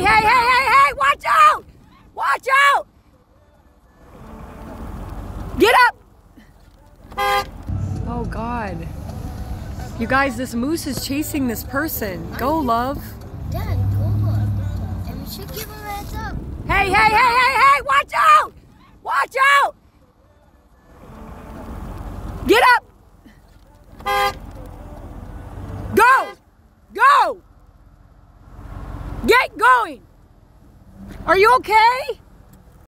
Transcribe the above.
Hey, watch out! Watch out! Get up! Oh God. You guys, this moose is chasing this person. Go, love. Dad, go up. And we should give him a heads up. Hey, watch out! Watch out! Get up! Go! Go! Get going! Are you okay?